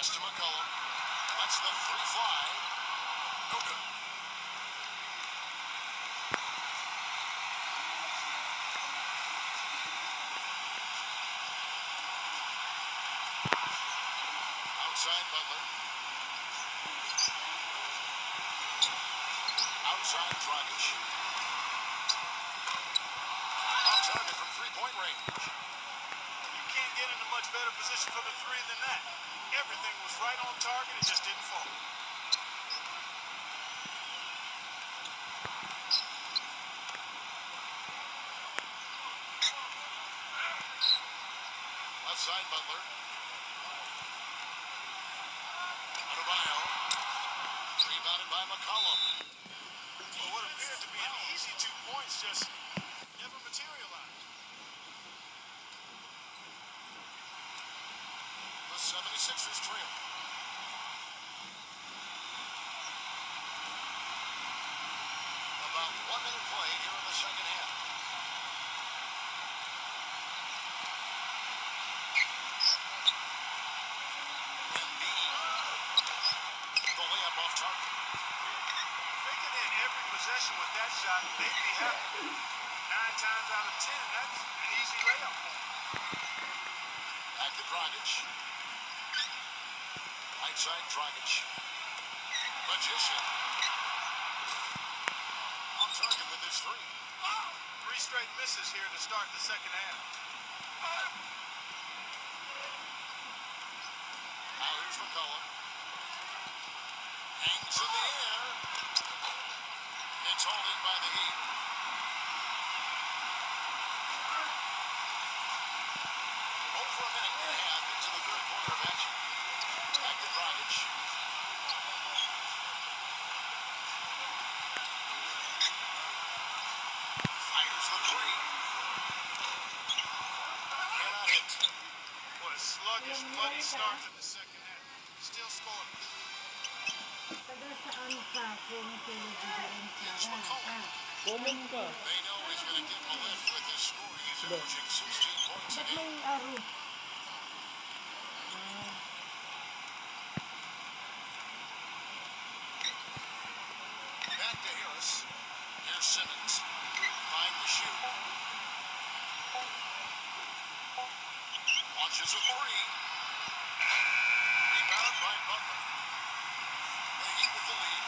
pass to McCollum. Lets the three fly. No good. Outside Butler. Outside Dragic. Off target from three-point range. You can't get in a much better position for the three than that. Everything was right on target, it just didn't fall. Left side Butler. Adebayo. Rebounded by McCollum. Well, what appeared to be an easy 2 points just never materialized. The 76ers trail. About 1 minute play here in the second half. The layup off target. If they can hit every possession with that shot, they'd be happy. 9 times out of 10, that's an easy layup for them. Back to Dragic. Right side Dragic. Magician. On target with his three. 3 straight misses here to start the second half. Now here's McCollum. Hangs in the air. It's hauled in by the Heat. Over a minute and a half into the third quarter of action. Back to Dragic. Fires the three. Cannot hit. What a sluggish, bloody start to the second half. Still scoreless. Here's McCollum. They know he's going to give him a lift with his scoring. He's averaging 16 points a game. Back to Harris. Here's Simmons. Find the shoot. Launches a three. Rebound by Butler. The Heat with the lead.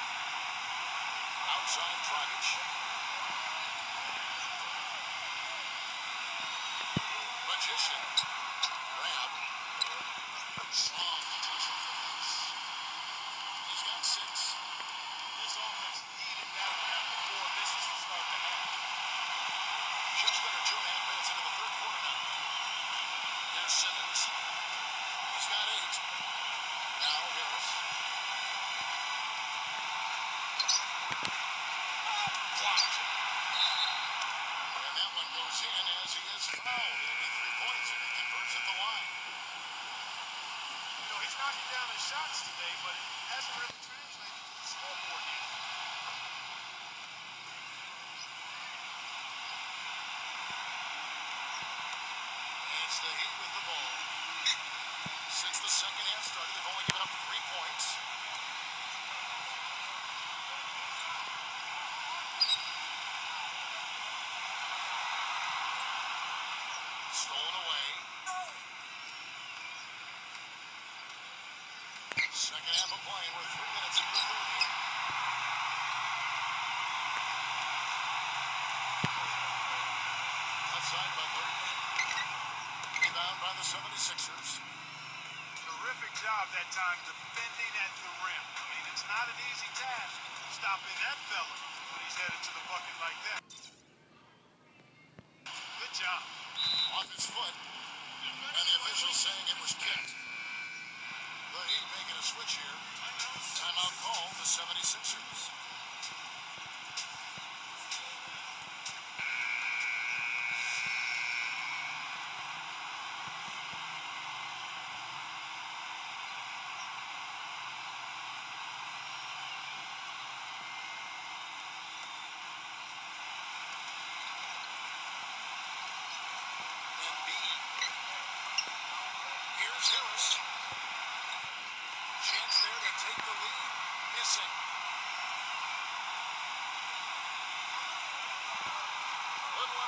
Outside Dragic. Magician. Grab. Strong rotation for this. He's got 6. This offense needed that amount of 4 misses to start the half. Just under 2.5 minutes into the third quarter now. Here's Simmons. He's got 8. Now Harris. Blocked. And that one goes in as he is fouled. It'll be 3 points if he converts at the line. You know, he's knocking down his shots today, but it hasn't really translated to the scoreboard yet. It's the Heat with the ball. Since the second half started, they've only given up 3 points. Stolen away. Second half of play. We're 3 minutes into the third here. Left side Butler. Rebound by the 76ers. Terrific job that time defending at the rim. I mean, it's not an easy task stopping that fella when he's headed to the bucket like that. Good job. Off his foot. And the officials saying it was kicked. The Heat making a switch here. Timeout call, the 76ers.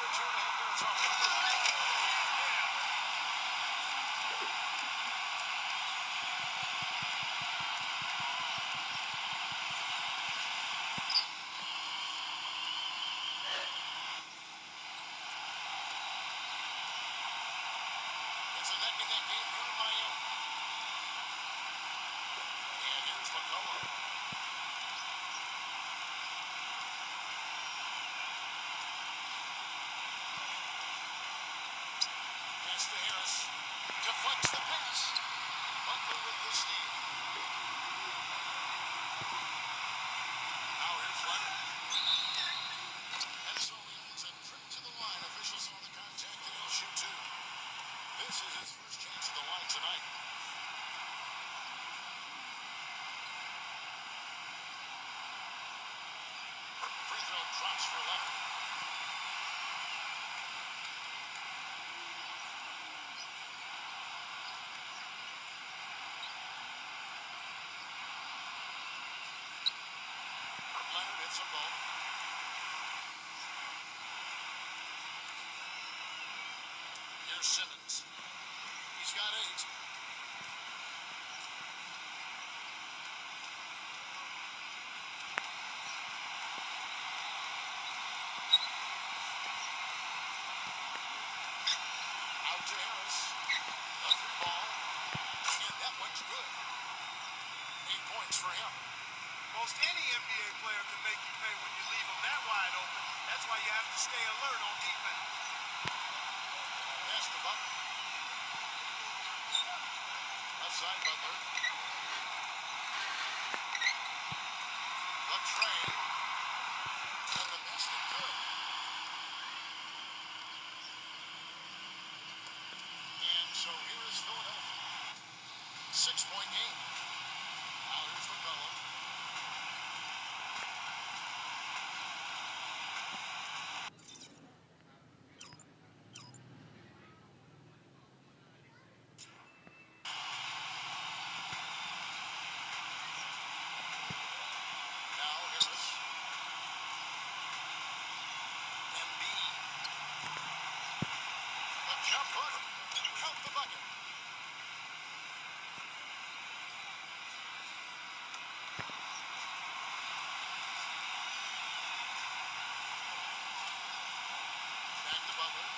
the 2.5 minutes off. It's a neck-and-neck game here in Miami. And here's McCullough. Pass to Harris. Deflects the pass. Butler with the steal. Now here's Leonard. And so he earns a trip to the line. Officials saw the contact and he'll shoot two. This is his first chance at the line tonight. Free throw drops for Leonard. Leonard hits them both. Here's Simmons. He's got 8. Out to Harris. A 3-ball. And that one's good. 8 points for him. Most any NBA player can make you pay when you leave them that wide open. That's why you have to stay alert on defense. Pass to Butler. Left side Butler. The trade. And the basket good. And so here is Philadelphia. 6-point game. Now here's McCullough. Now Harris. Embiid. The jump hook. Count the bucket. Back to Butler.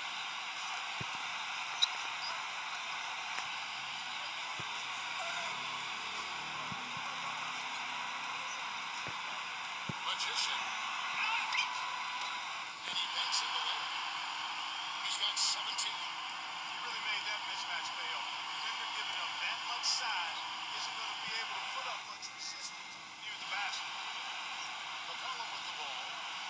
Magician. And he makes it the layup. He's got 17. He really made that mismatch pay off. The defender giving up that much size isn't going to be able to put up much resistance near the basket. McCollum with the ball.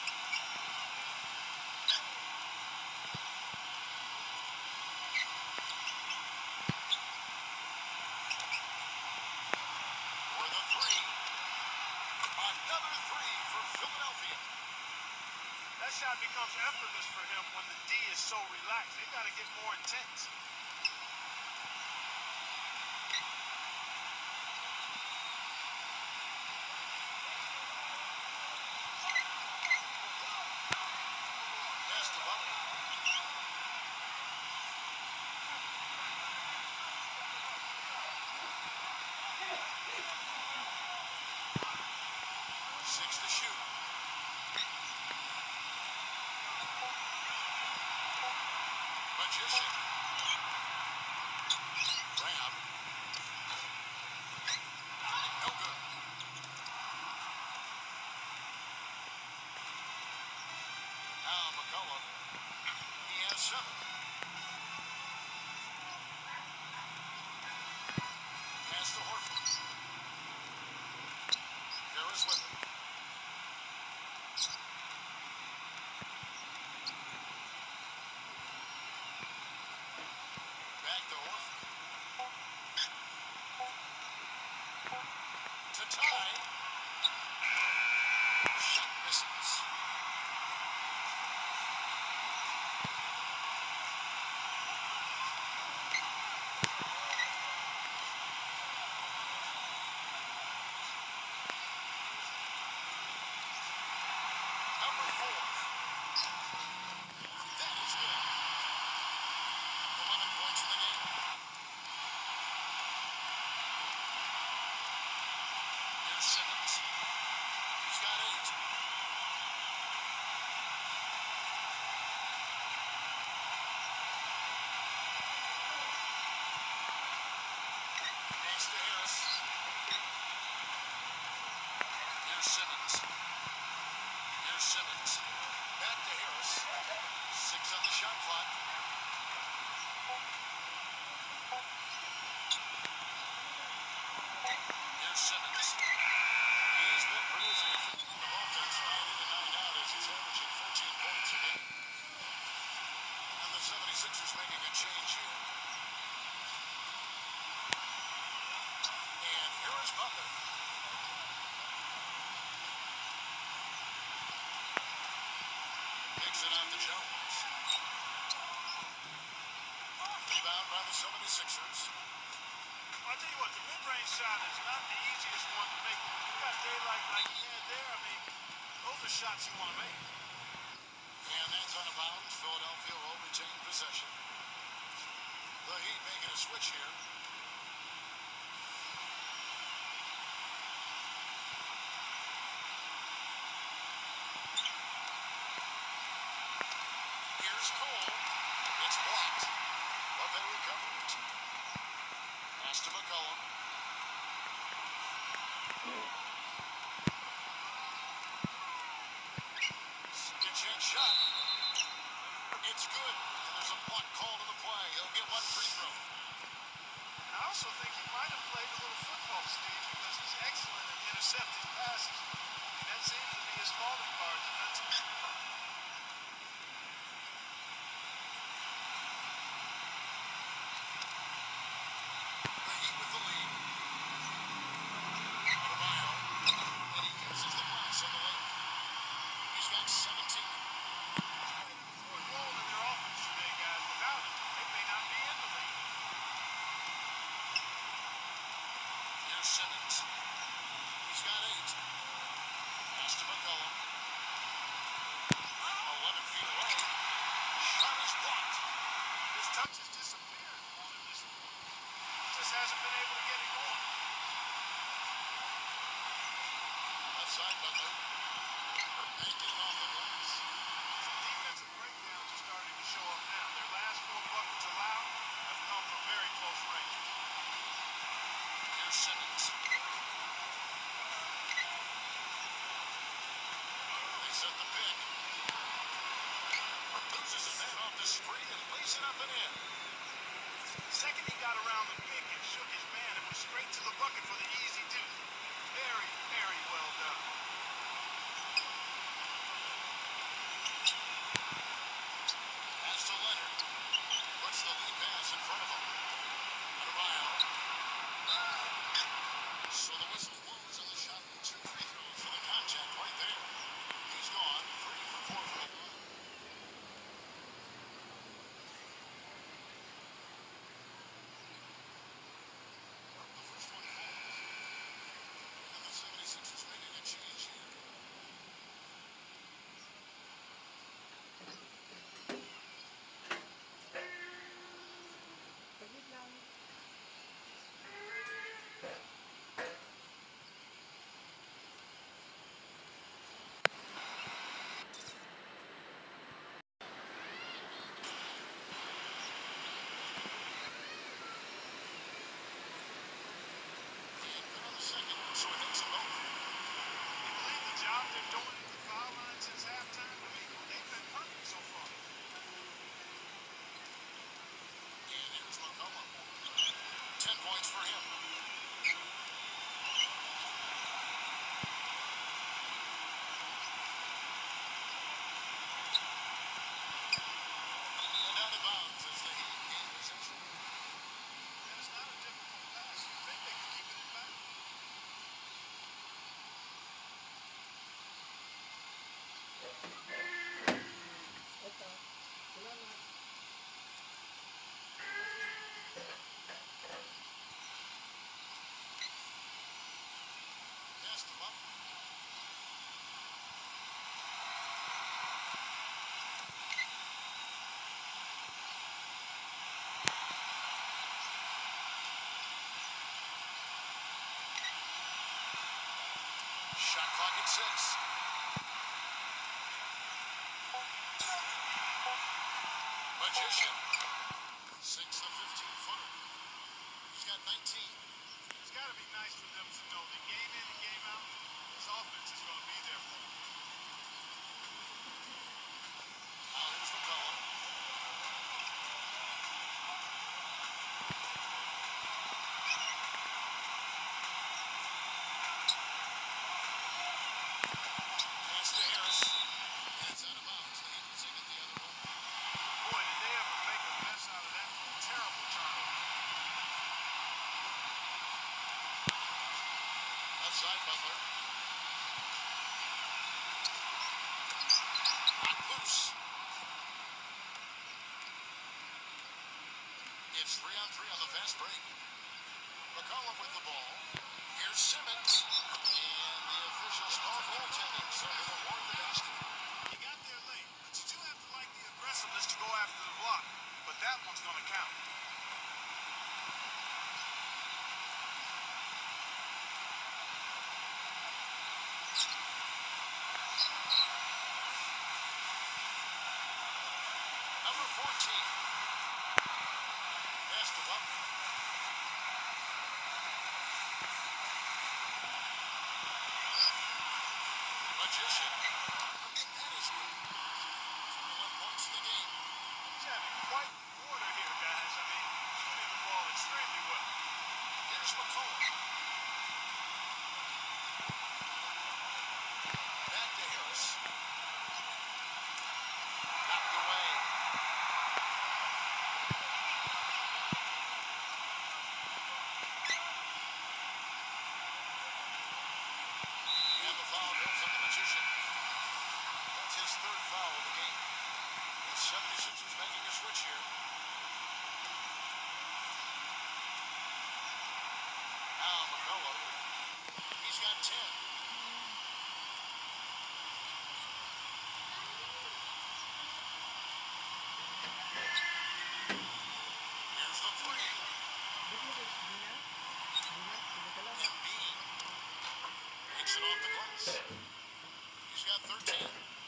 For the 3. Another 3 for Philadelphia. That shot becomes effortless for him when the D is so relaxed. They've got to get more intense. Pass to Butler. Six to shoot. Magician. Grab. No good. Now McCollum. He has 7. Pass to Horford. Harris with it. Back to Horford. To tie. Shot misses. Simmons. Back to Harris. 6 on the shot clock. Here's Simmons. He's been producing a full amount of offense 9 in and 9 out as he's averaging 14 points a game. And the 76ers making a change here. And here is Butler. Kicks it out to Jones. Rebound by the 76ers. I'll tell you what, the mid-range shot is not the easiest one to make. You got daylight like he had there. I mean, those are shots you want to make. And that's out of bounds. Philadelphia will retain possession. The Heat making a switch here. Here's Cole. It's blocked, but they recover it. Pass to McCollum. Second chance shot. It's good. And there's a block call to the play. He'll get one free throw. I also think he might have played a little football, Steve, because he's excellent at intercepting passes. I mean, that seems to be his calling card defensively. The Heat with the lead. Adebayo. And he uses the pass on the lane. He's got 17. Important role in their offense today, guys. Without him, they may not be in the league. Here's Simmons. He's got 8. Pass to McCollum. 11 feet away. Shot is blocked. His touch has disappeared on him this morning. He just hasn't been able to get it going. Outside Butler. Banked in off the glass. Some defensive breakdowns are starting to show up now. Their last 4 buckets allowed have come from very close range. Here's Simmons. They set the pick. Loses his head off the screen and lays it up and in. The second he got around the pick and shook his man, it was straight to the bucket for the easy deuce. Very, very well done. Pass to Leonard. Puts the lead pass in front of him. Adebayo. So the whistle blows on the shot. 2 free throws for the contact right there. He's gone 3 for 4 from the line. The first one falls. And the 76ers making a change here. And good on the second, so it hits them both. Can you believe the job they're doing at the foul line since halftime? I mean, they've been perfect so far. And here's McCollum. 10 points for him. And out of bounds as the Heat gain possession. And it's not a difficult pass. You think they can keep it in back? Pass to Butler. Shot clock at 6. Magician. 6 the 15-footer. He's got 19. It's got to be nice for them to know that game in and game out, this offense is going to be there for them. McCollum with the ball. Here's Simmons. And the officials call goaltending, so he'll award the basket. He got there late, but you do have to like the aggressiveness to go after the block. But that one's going to count. Number 14. Pass to Butler. Magician. That is good. 21 points in the game. He's having quite the quarter here, guys. I mean, shooting the ball extremely well. Here's McCollum. Back to Harris. Knocked away. And the foul goes on the Magician. That's his third foul of the game. The 76ers making a switch here. Now McCollum. He's got 10. Here's the three. Embiid takes it off the glass. He's got 13.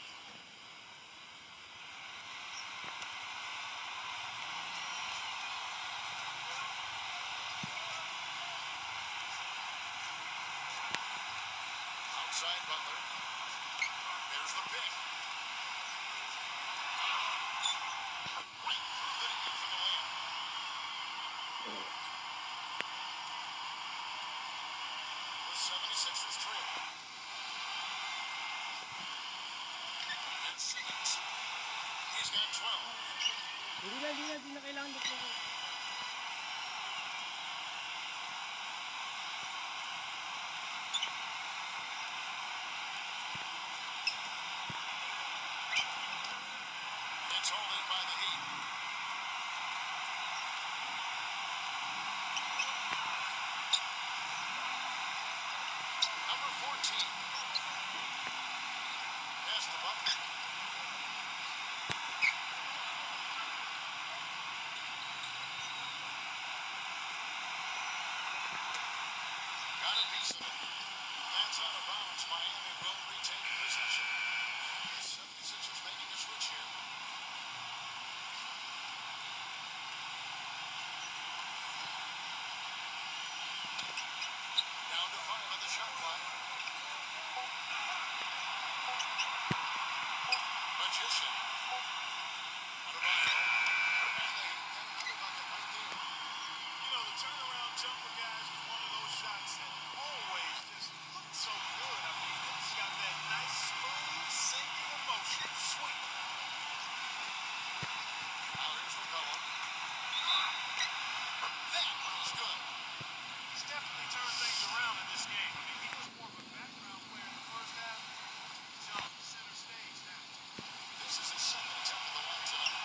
Outside Butler. There's the pick. Right through the knee for the layup. The 76ers trail. And Simmons. He's got 12. Hindi na kailangan dito. It's hauled in by the Heat. Number 14. Pass to Butler. Got a piece of it. That's out of bounds. Miami will retain possession. The 76ers making a switch here. Down to 5 on the shot clock. Magician. Adebayo. And the Heat get another bucket right there. You know, the turnaround jumper, guys, is one of those shots that always just looks so good. I mean, it's got that nice, smooth, singular motion. Sweet. Now here's McCollum. That is good. He's definitely turned things around in this game. I mean, he was more of a background player in the first half. He's on center stage now. This is his second attempt at the line tonight.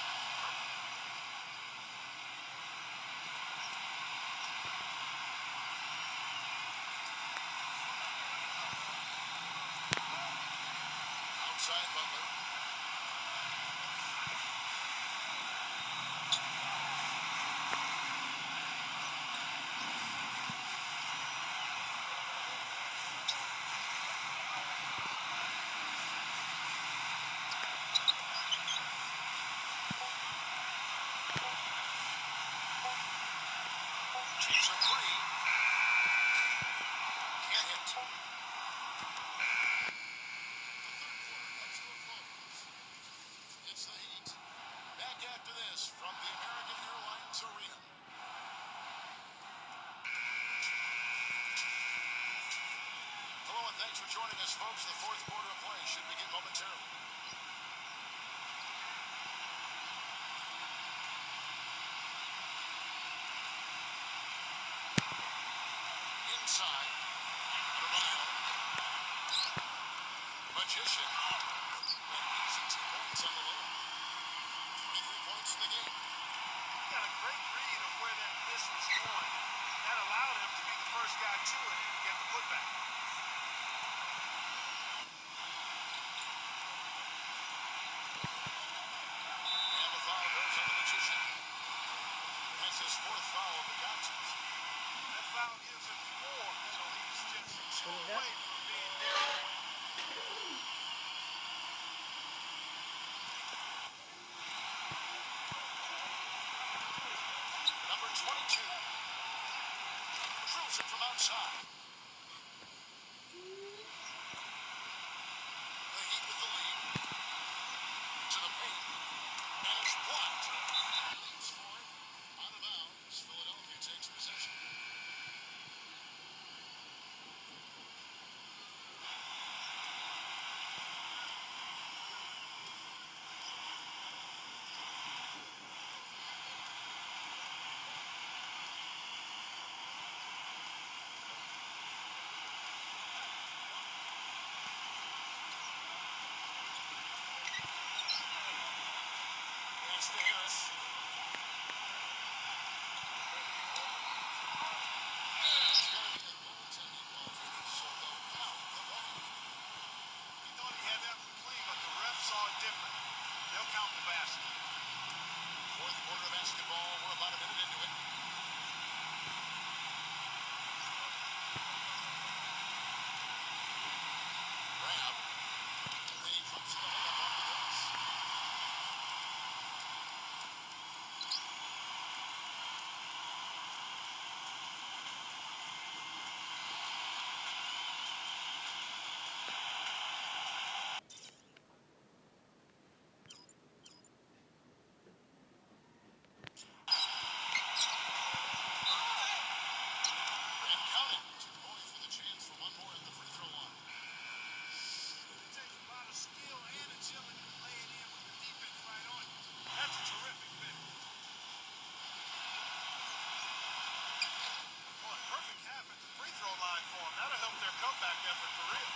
Outside Butler. Takes a three. Can't hit. The third quarter comes to a close. It's the Heat. Back after this from the American Airlines Arena. Hello and thanks for joining us, folks. The fourth quarter of play should begin momentarily. Inside. Adebayo. Magician. An easy 2 points on the layup. 23 points in the game. He got a great read of where that miss was going. That allowed him Fires it from outside. The Heat with the lead. To the paint. And it's blocked. Leaps for it. Out of bounds. Philadelphia takes possession. Pass to Harris. It's going to be a goaltending call for this, so they'll count the ball. He thought he had that one clean, but the ref saw it different. They'll count the basket. Fourth quarter of basketball. We're about a minute into it. Grab. Then he puts the layup off the glass. And count it. 2 points with a chance for one more at the free throw line. It takes a lot of skill and agility to lay it in with the defense right on you. That's a terrific finish. Boy, perfect half at the free throw line for them. That'll help their comeback effort for real.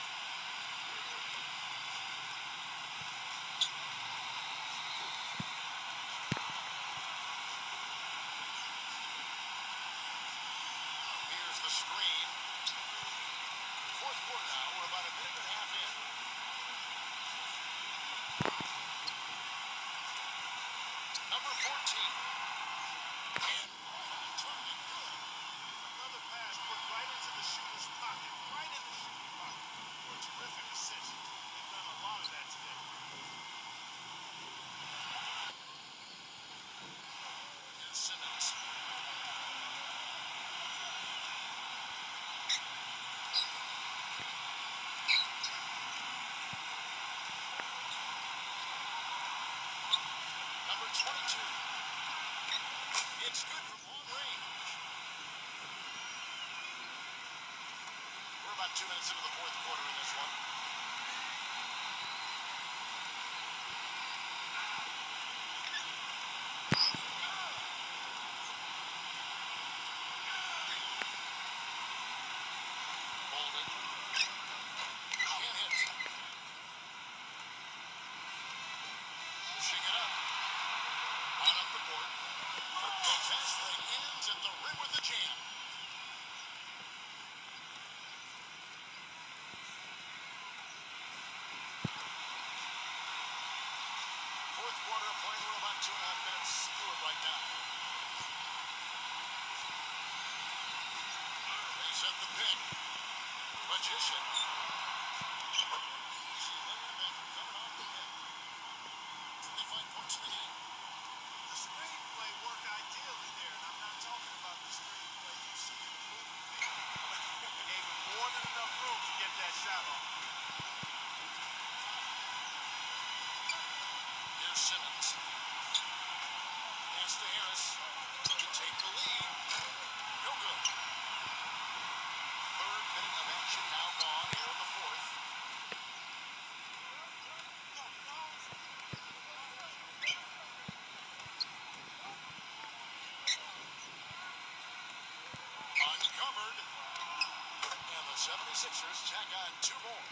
Here's the screen. Fourth quarter now. We're about a minute and a half in. Number 14. And right on target. Good. Another pass put right into the shooter's pocket. Right in the shooter's pocket. For a terrific assist. They've done a lot of that today. Here's Simmons. Number 22. It's good from long range. We're about 2 minutes into the fourth quarter in this one. Bolden. Can't hit. Pushing it up. On up the court. The fast break ends at the rim with the jam. Fourth quarter of play. We're about 2.5 minutes through it right now. They set the pick. Magician. Easy layup after coming off the pick. 25 points in the game. The screenplay worked ideally there, and I'm not talking about the screenplay you see in the movie theater. Gave him more than enough room to get that shot off. Here's Simmons. Pass to Harris. To take the lead. No good. Third minute of action now gone here in the fourth. Uncovered. And the 76ers tack on 2 more.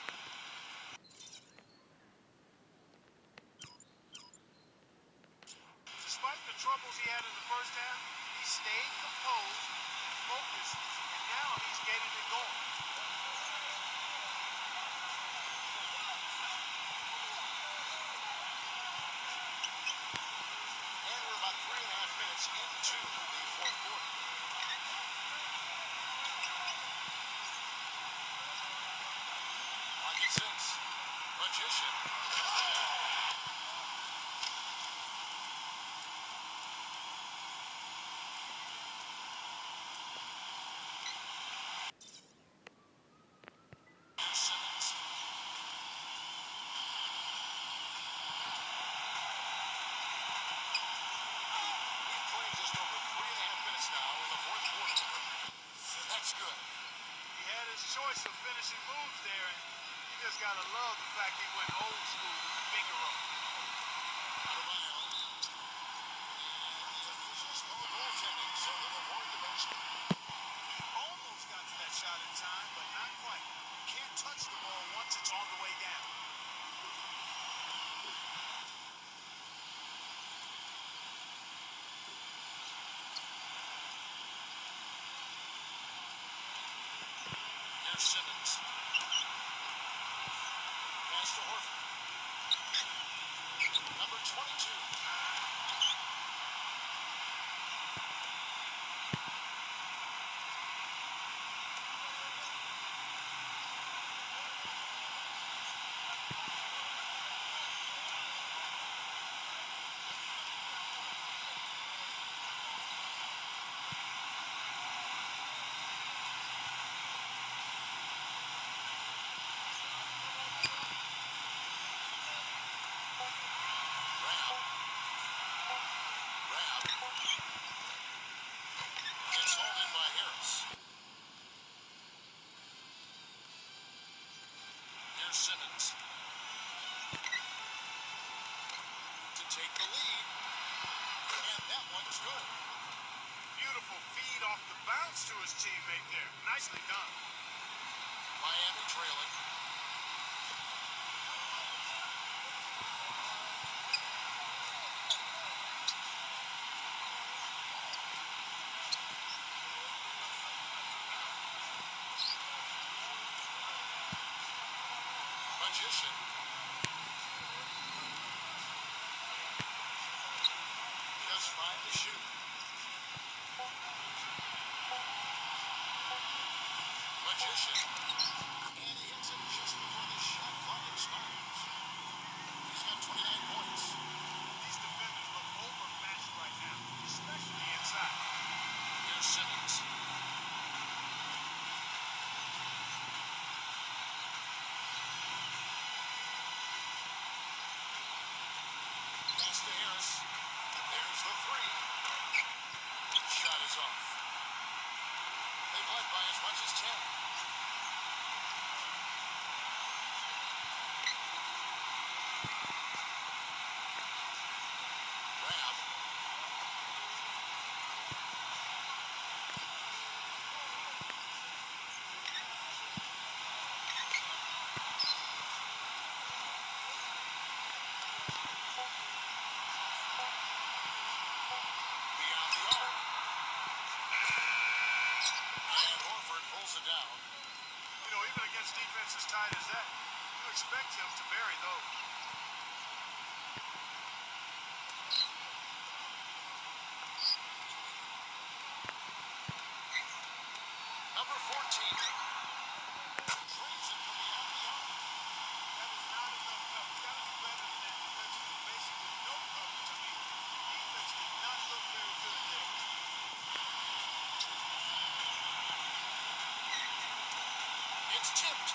Despite the troubles he had in the first half, he stayed composed and focused, and now he's getting it going. And we're about 3.5 minutes into the fourth quarter. Pocket 6. Magician. choice of finishing moves there, and you just gotta love the fact he went old school with the finger roll. Out of bounds. And the officials call goaltending, so they'll award the basket. He almost got to that shot in time, but not quite. Can't touch the ball once it's on the way down. Here's Simmons. Pass to Horford. Number 22. Gets hauled in by Harris. Here's Simmons. To take the lead. And that one's good. Beautiful feed off the bounce to his teammate there. Nicely done. Miami trailing. Magician. Just fine to shoot. Magician. And he hits it just before the shot clock expires. He's got 29 points. These defenders look overmatched right now, especially inside. Here's Simmons. Pass to Harris. There's the three. Shot is off. They've led by as much as 10. Grab. Beyond the arc. And Horford pulls it down. You know, even against defense as tight as that, you expect him to bury those. Number 14. Drains it from beyond the arc. That is not enough cover. You gotta do better than that defensively. Basically, no cover to me. Defense did not look very good there. It's tipped.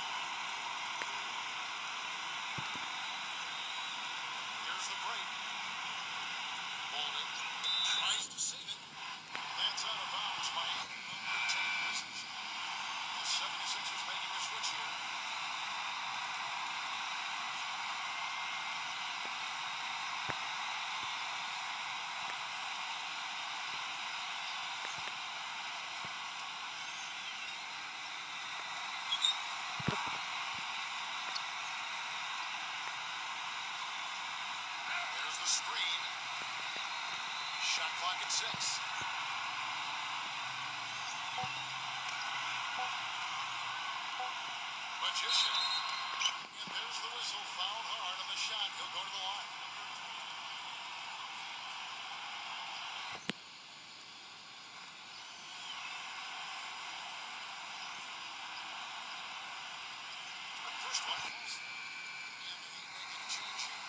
Here's the break. Bolden tries to save it. That's out of bounds. Miami will retain possession. The 76ers making a switch here. There's the screen. Shot clock at 6. Magician. And there's the whistle. Fouled hard on the shot. He'll go to the line. First one falls. And the Heat making a change here.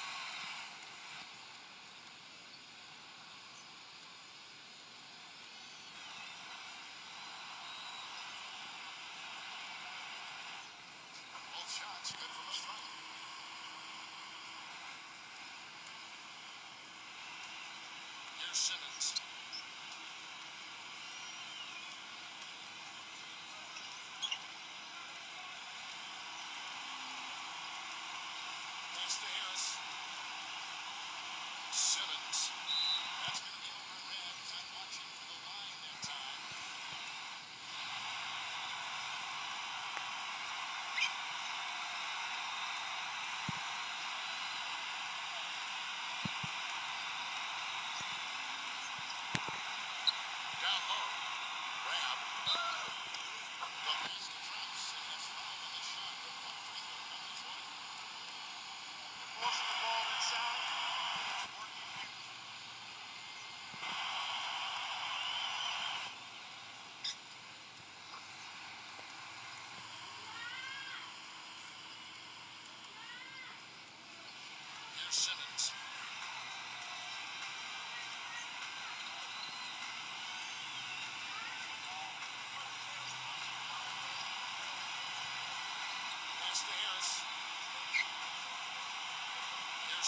Both shots good from the strike. Here's Simmons.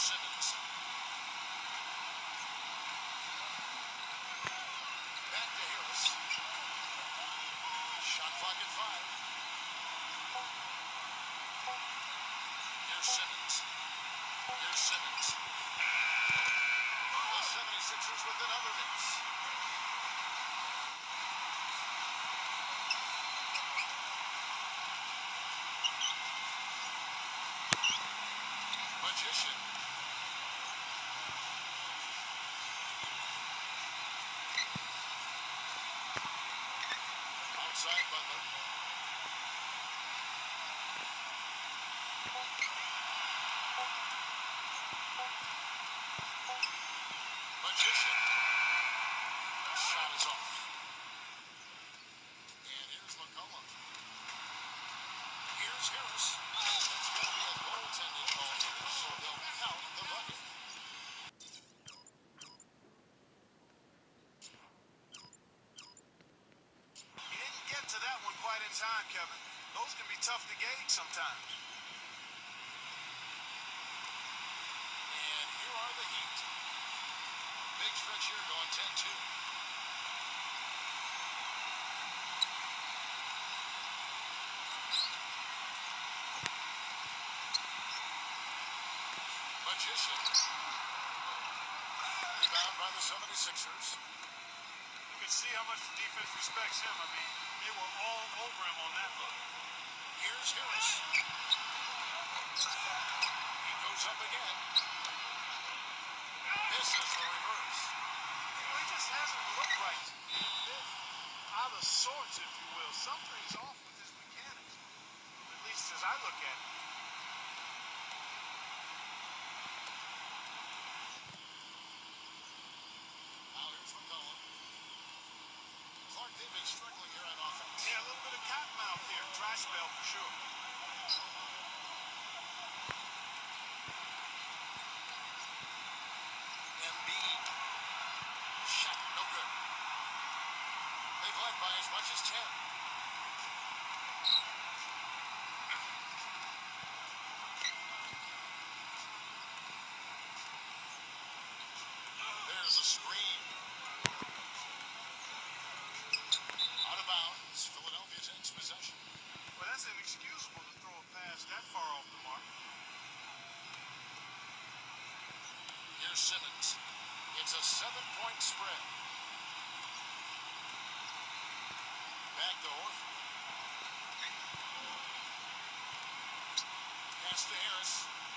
Simmons. Back to Harris. Shot clock at 5. Here's Simmons. Here's Simmons. The 76ers with another miss. Magician. Outside Butler. Magician. Shot is off. And here's McCollum. Here's Harris. It's going to be a goaltending call here, so they'll count the bucket. He didn't get to that one quite in time, Kevin. Those can be tough to gauge sometimes. And here are the Heat. Big stretch here going 10-2. Magician. Rebound by the 76ers. You can see how much the defense respects him. I mean, they were all over him on that look. Here's Harris. He goes up again. This is the reverse. You know, he just hasn't looked right. He's a bit out of sorts, if you will. Something's off with his mechanics, at least as I look at it. Now here's McCollum. Clark, they've been struggling here on offense. Yeah, a little bit of cotton mouth here. Dry spell for sure. Embiid. Shot no good. They've led by as much as 10. There's a screen. Out of bounds. Philadelphia takes possession. Well, that's inexcusable to throw a pass that far off the mark. Here's Simmons. It's a 7-point spread. Back to Horford. Pass to Harris.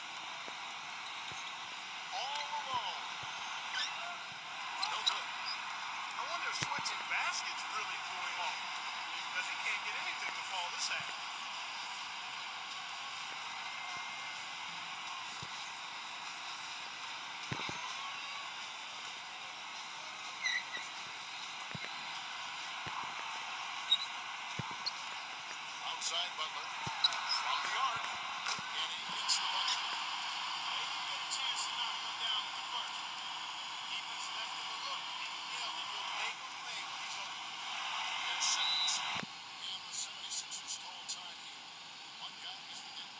All alone. No good. I wonder if switching baskets really threw him off, because he can't get anything to fall this half. Outside Butler. From the arc. And he hits the bucket. They didn't get a chance to knock him down in the first. Defense left him a look, and he nailed it. He'll make him pay when he's open. Here's Simmons. And the 76ers call time here. One guy as we get.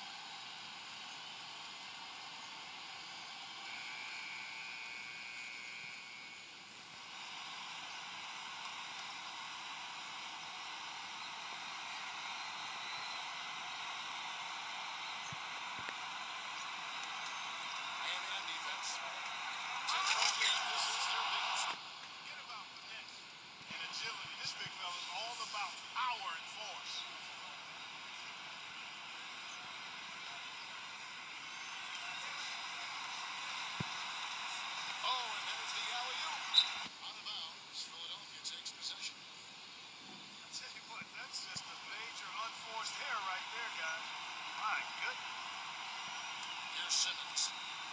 Man-man defense. 10-point game. This is their biggest. Forget about finesse and agility. This big fella's all about power and force. Oh, and there's the alley-oop. Out of bounds. Philadelphia takes possession. I tell you what, that's just a major unforced error right there, guys. My goodness. Here's Simmons.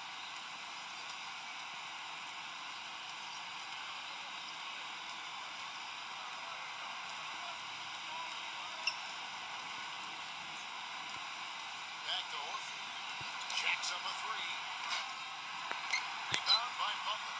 Back to Horford. Jacks up a 3. Rebound by Butler.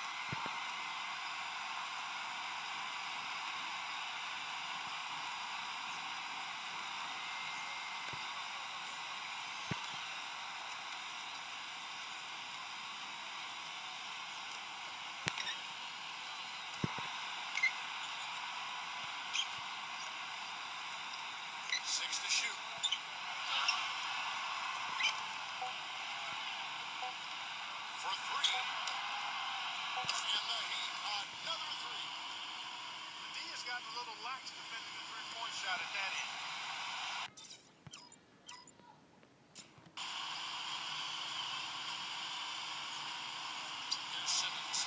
Fakes the shoot. For three. And the Heat, another three. The D has gotten a little lax defending the three-point shot at that end. Here's Simmons.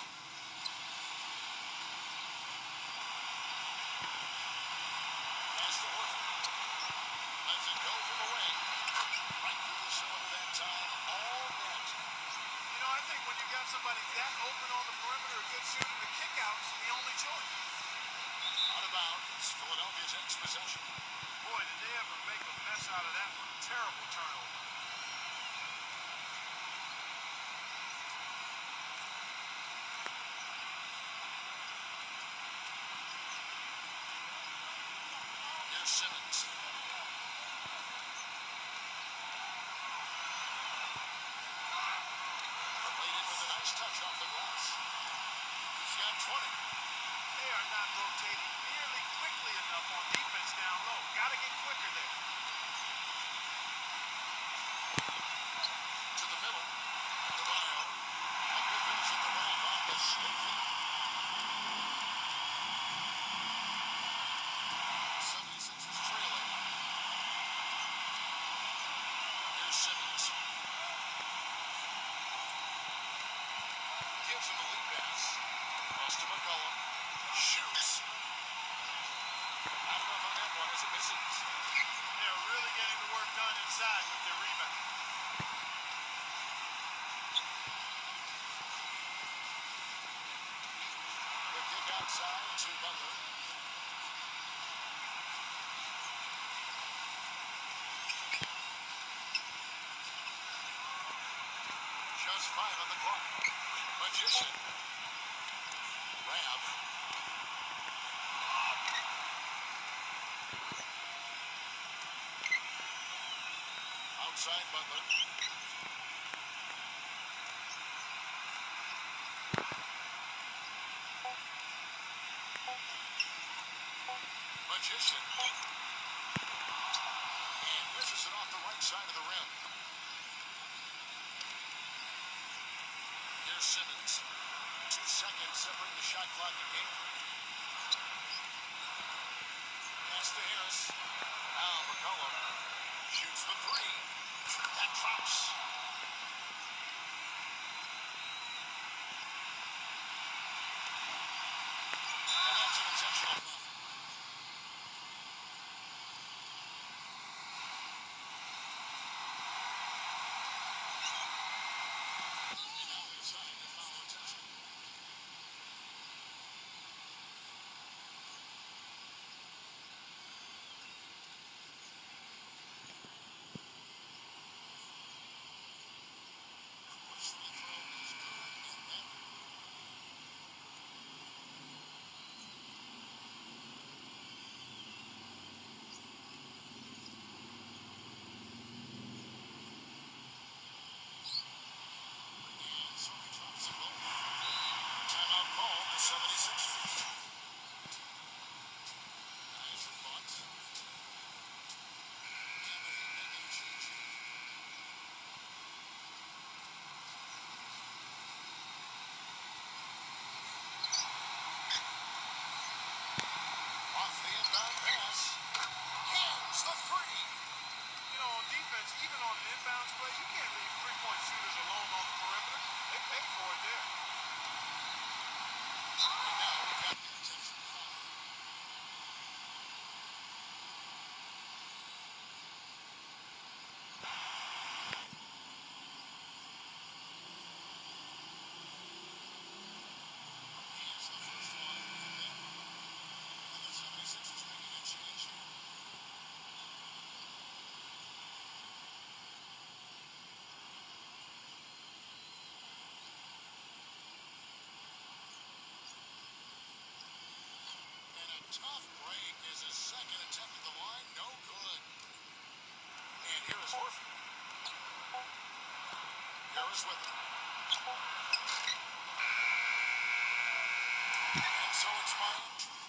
Pass to Horford. Lets it go from the wing. Right through the cylinder that time. All net. You know, I think when you got somebody that open on the perimeter, a good shooter, the kickout's the only choice. Out of bounds. Philadelphia's next possession. Boy, did they ever make a mess out of that one. Terrible turnover. Here's Simmons. Laid in with a nice touch off the glass. He's got 20. They are not rotating nearly quickly enough on defense down low. Got to get quicker there. To the middle. Adebayo. A good finish at the rim on the stick finish. 76ers trailing. Here's Simmons. Gives him the lead pass. Cross to McCollum. Shoots. Not enough on that one as it misses. They are really getting the work done inside with their rebound. The kick outside to Butler. Just 5 on the clock. Magician. Grab. Outside Butler. Magician. And misses it off the right side of the rim. Here's Simmons. 2 seconds separate the shot clock and game. Pass to Harris. Now McCollum shoots the three. That drops. And that's an intentional foul. And now inside the foul attention. First free throw is good, and that and so he drops them both. Timeout called the 76ers. Nice response. And the Heat making a change here. Off the inbound pass. Hands the three. You know, on defense, even on an inbounds play, you can't leave three-point shooters alone on the perimeter. They pay for it there. And now we got the intentional foul. He is the first one, and the 76ers making a change here. And a tough break is his second attempt at the line. No good. And here is Horford. Harris with it. And so it's Miami.